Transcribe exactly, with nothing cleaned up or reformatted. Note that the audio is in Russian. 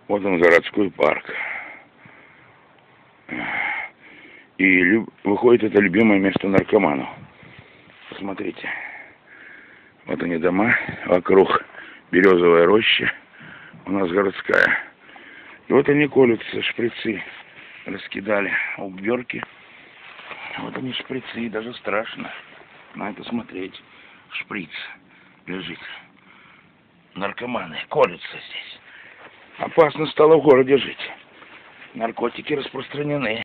Вот он, городской парк. И люб... выходит, это любимое место наркоманов. Посмотрите. Вот они дома, вокруг березовая роща. У нас городская. И вот они колются, шприцы. Раскидали обверки. Вот они шприцы, даже страшно на это смотреть. Шприц лежит. Наркоманы колются здесь. Опасно стало в городе жить. Наркотики распространены.